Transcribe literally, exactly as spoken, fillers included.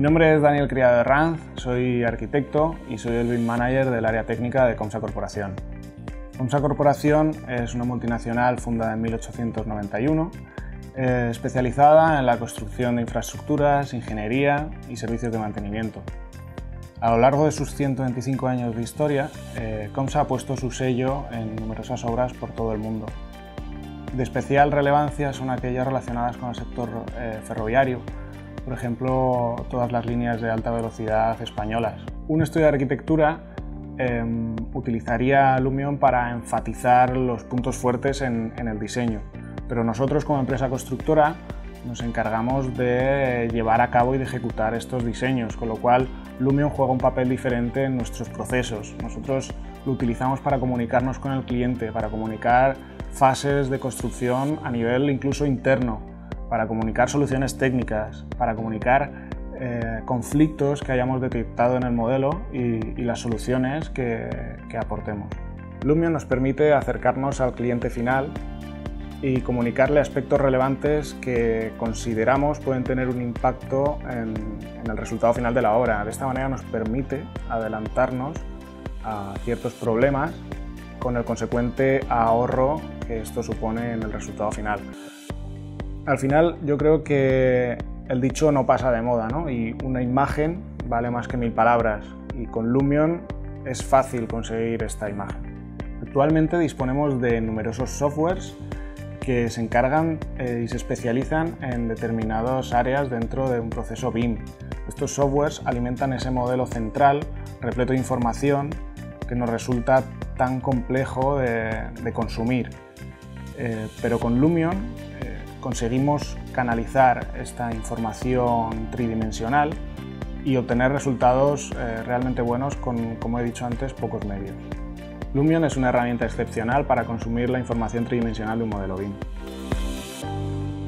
Mi nombre es Daniel Criado Herranz, soy arquitecto y soy el B I M Manager del área técnica de Comsa Corporación. Comsa Corporación es una multinacional fundada en mil ochocientos noventa y uno, eh, especializada en la construcción de infraestructuras, ingeniería y servicios de mantenimiento. A lo largo de sus ciento veinticinco años de historia, eh, Comsa ha puesto su sello en numerosas obras por todo el mundo. De especial relevancia son aquellas relacionadas con el sector eh, ferroviario, por ejemplo, todas las líneas de alta velocidad españolas. Un estudio de arquitectura eh, utilizaría Lumion para enfatizar los puntos fuertes en, en el diseño, pero nosotros como empresa constructora nos encargamos de llevar a cabo y de ejecutar estos diseños, con lo cual Lumion juega un papel diferente en nuestros procesos. Nosotros lo utilizamos para comunicarnos con el cliente, para comunicar fases de construcción a nivel incluso interno, para comunicar soluciones técnicas, para comunicar eh, conflictos que hayamos detectado en el modelo y, y las soluciones que, que aportemos. Lumion nos permite acercarnos al cliente final y comunicarle aspectos relevantes que consideramos pueden tener un impacto en, en el resultado final de la obra. De esta manera nos permite adelantarnos a ciertos problemas con el consecuente ahorro que esto supone en el resultado final. Al final yo creo que el dicho no pasa de moda, ¿no? Y una imagen vale más que mil palabras, y con Lumion es fácil conseguir esta imagen. Actualmente disponemos de numerosos softwares que se encargan eh, y se especializan en determinadas áreas dentro de un proceso B I M. Estos softwares alimentan ese modelo central repleto de información que nos resulta tan complejo de, de consumir. Eh, pero con Lumion eh, conseguimos canalizar esta información tridimensional y obtener resultados eh, realmente buenos con, como he dicho antes, pocos medios. Lumion es una herramienta excepcional para consumir la información tridimensional de un modelo B I M.